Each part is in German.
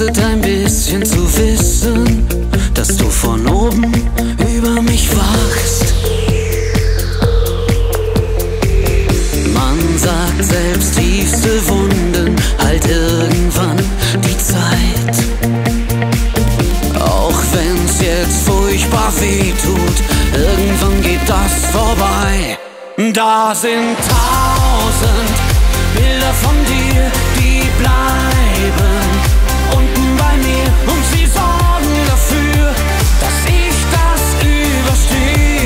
kostet ein bisschen zu wissen, dass du von oben über mich wachst. Man sagt, selbst tiefste Wunden halt irgendwann die Zeit. Auch wenn's jetzt furchtbar weh tut, irgendwann geht das vorbei. Da sind 1000 Bilder von dir, die bleiben unten bei mir und sie sorgen dafür, dass ich das überstehe.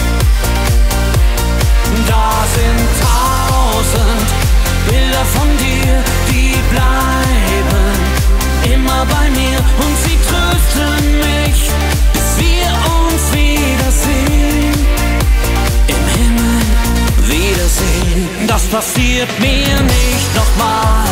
Da sind 1000 Bilder von dir, die bleiben immer bei mir und sie trösten mich, bis wir uns wiedersehen. Im Himmel wiedersehen. Das passiert mir nicht nochmal.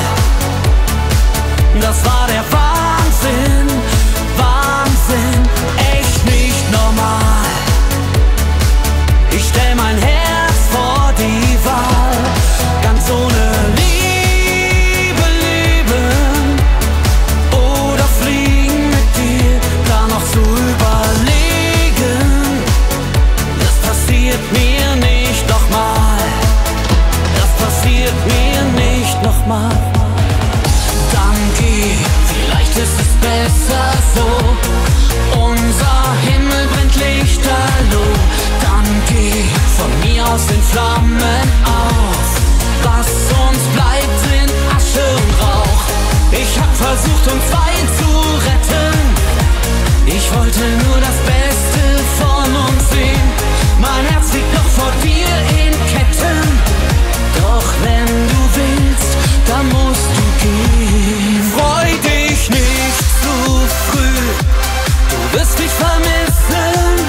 Das war der Wahnsinn, Wahnsinn, echt nicht normal. Ich stell mein Herz vor die Wahl, ganz ohne Liebe leben oder fliegen mit dir, da noch zu überlegen. Das passiert mir nicht nochmal, das passiert mir nicht nochmal. Dann geh, vielleicht ist es besser so, unser Himmel brennt lichterloh. Dann geh von mir aus in Flammen auf, was uns bleibt sind Asche und Rauch. Ich hab versucht uns beide zu retten, ich wollte nur das Beste von uns sehen. Mein Herz liegt noch vor dir in Ketten, doch wenn du willst, dann musst du gehen. Freu dich nicht zu früh, du wirst mich vermissen.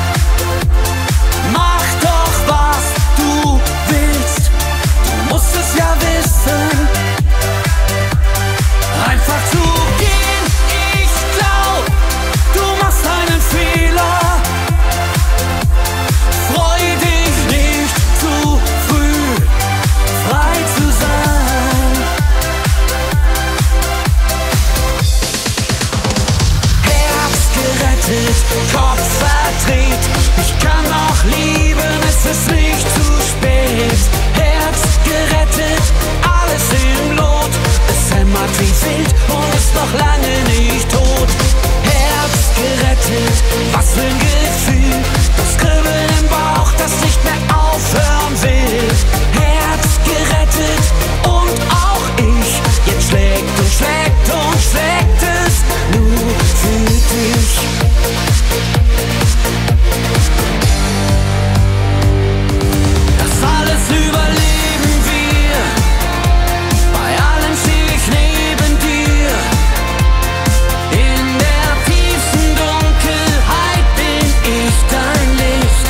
Mach doch was du willst, du musst es ja wissen. Einfach zu gehen, ich glaub, du machst einen Fehler. Freu dich nicht zu früh, frei zu sein. Herz gerettet, Kopf verdreht, ich kann noch lieben, es ist nicht zu spät. Herz gerettet, alles im Lot, es hämmert wie wild und ist noch lange nicht tot. Herz gerettet, was für ein Gefühl, das Kribbeln im Bauch, das nicht mehr aufhören will. Herz gerettet und auch ich, jetzt schlägt und schlägt und schlägt es nur für dich. Das alles überleben wir, bei allem steh ich neben dir. In der tiefsten Dunkelheit bin ich dein Licht.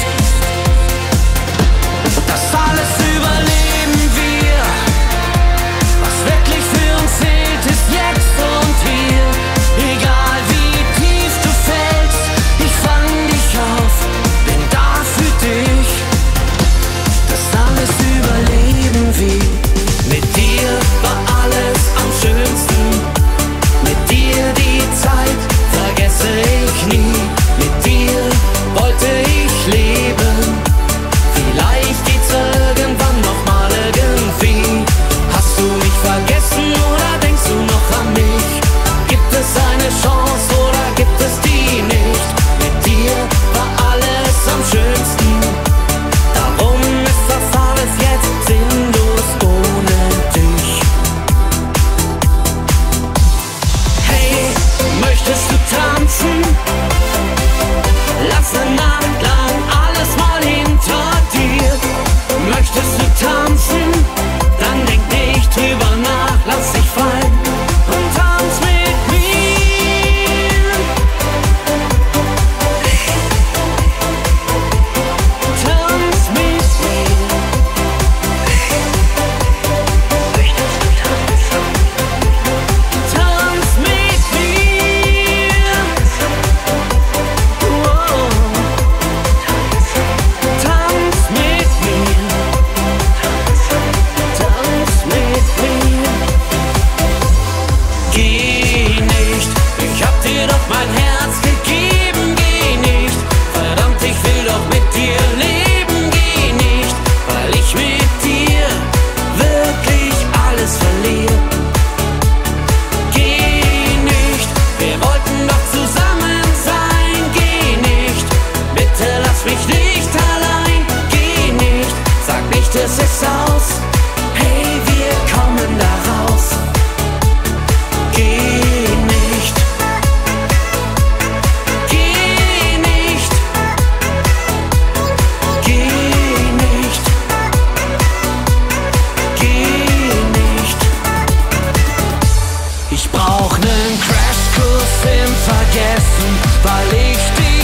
Das alles überleben wir, was wirklich für uns zählt, ist jetzt und hier. Egal wie tief du fällst, ich fang dich auf, bin da für dich. Das alles überleben wir, mit dir war alles am schönsten. Mit dir die Zeit vergesse ich nie, mit dir wollte ich leben. Vielleicht geht's irgendwann nochmal irgendwie. Hast du mich vergessen oder denkst du noch an mich? Gibt es eine Chance oder gibt es die nicht? Mit dir war alles am schönsten, darum ist das alles jetzt sinnlos ohne dich. Hey, möchtest du tanzen? Lass eine Nacht lang alles mal hinter dir. Möchtest du tanzen? Dann denk nicht drüber nach, lass dich fallen und tanz mit mir. Tanz mit mir. Möchtest du tanzen? Tanz mit mir. mein Herz gegeben. Geh nicht, verdammt, ich will doch mit dir leben. Geh nicht, weil ich mit dir wirklich alles verliere. Geh nicht, wir wollten doch zusammen sein. Geh nicht, bitte lass mich nicht allein. Geh nicht, sag nicht, es ist aus. Hey, wir kommen da raus. Geh nicht. Geh nicht. Geh nicht. Geh nicht. Ich brauch nen Crashkurs im Vergessen, weil ich dich